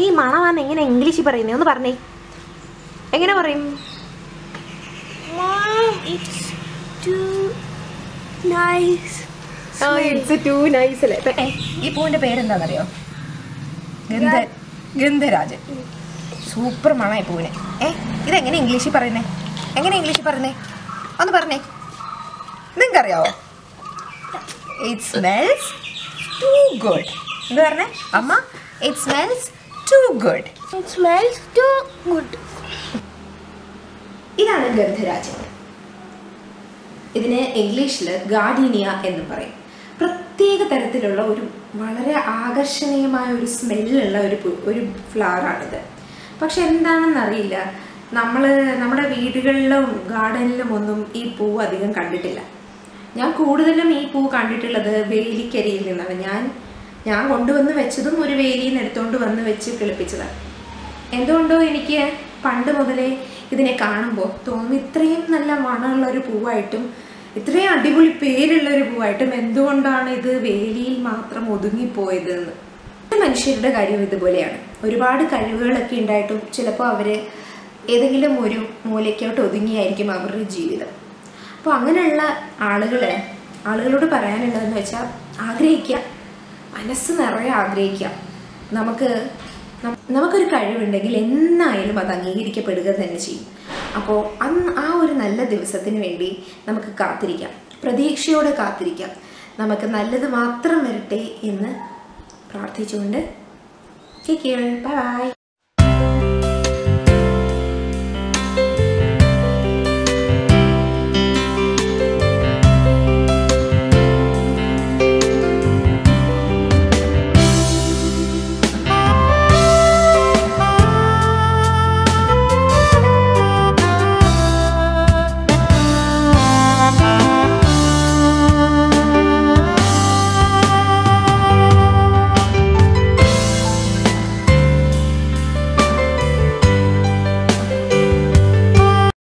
ഈ മണമാന്ന് എങ്ങനെ ഇംഗ്ലീഷിൽ പറയുന്നേ? ഒന്ന് പറഞ്ഞേ, എങ്ങനെ പറയും? It's too nice. It's too nice അല്ലേ? ഈ പൂവിൻ്റെ പേരെന്താണെന്നറിയോ? ഗന്ധരാജൻ. സൂപ്പർ മണമായി പൂവിന്. ഇതെങ്ങനെ ഇംഗ്ലീഷിൽ പറയുന്നേ? എങ്ങനെ ഇംഗ്ലീഷിൽ പറയുന്നേ? ഒന്ന് പറഞ്ഞേ, നിങ്ങൾക്കറിയാവോ? It smells too good. എന്താ പറഞ്ഞേ അമ്മ? It smells too good. It smells too good. ഇതാണ് ഗന്ധരാജൻ. ഇതിന് ഇംഗ്ലീഷിൽ ഗാർഡീനിയ എന്ന് പറയും. പ്രത്യേക തരത്തിലുള്ള ഒരു വളരെ ആകർഷണീയമായ ഒരു സ്മെല്ലുള്ള ഒരു ഫ്ലവറാണിത്. പക്ഷെ എന്താണെന്നറിയില്ല, നമ്മുടെ വീടുകളിലും ഗാർഡനിലും ഒന്നും ഈ പൂ അധികം കണ്ടിട്ടില്ല. ഞാൻ കൂടുതലും ഈ പൂ കണ്ടിട്ടുള്ളത് വേലിക്കരിയിൽ നിന്നാണ്. ഞാൻ കൊണ്ടുവന്ന് വെച്ചതും ഒരു വേലിയിൽ നിന്ന് എടുത്തുകൊണ്ട് വന്ന് വെച്ച് കിളിപ്പിച്ചതാണ്. എന്തുകൊണ്ടോ എനിക്ക് പണ്ട് മുതലേ ഇതിനെ കാണുമ്പോൾ തോന്നും, ഇത്രയും നല്ല മണമുള്ള ഒരു പൂവായിട്ടും ഇത്രയും അടിപൊളി പേരുള്ളൊരു പൂവായിട്ടും എന്തുകൊണ്ടാണ് ഇത് വേലിയിൽ മാത്രം ഒതുങ്ങിപ്പോയതെന്ന്. മനുഷ്യരുടെ കാര്യം ഇതുപോലെയാണ്. ഒരുപാട് കഴിവുകളൊക്കെ ഉണ്ടായിട്ടും ചിലപ്പോൾ അവർ ഏതെങ്കിലും ഒരു മൂലയ്ക്കോട്ട് ഒതുങ്ങിയായിരിക്കും അവരുടെ ജീവിതം. അപ്പോൾ അങ്ങനെയുള്ള ആളുകളോട് പറയാനുള്ളതെന്ന് വെച്ചാൽ, ആഗ്രഹിക്കുക, മനസ്സ് നിറയെ ആഗ്രഹിക്കുക. നമുക്കൊരു കഴിവുണ്ടെങ്കിൽ എന്നായാലും അത് അംഗീകരിക്കപ്പെടുക തന്നെ ചെയ്യും. അപ്പോൾ ആ ഒരു നല്ല ദിവസത്തിന് വേണ്ടി നമുക്ക് കാത്തിരിക്കാം, പ്രതീക്ഷയോടെ കാത്തിരിക്കാം. നമുക്ക് നല്ലത് മാത്രം വരട്ടെ എന്ന് പ്രാർത്ഥിച്ചുകൊണ്ട് ടേക്ക് കെയർ, ബൈ ബൈ.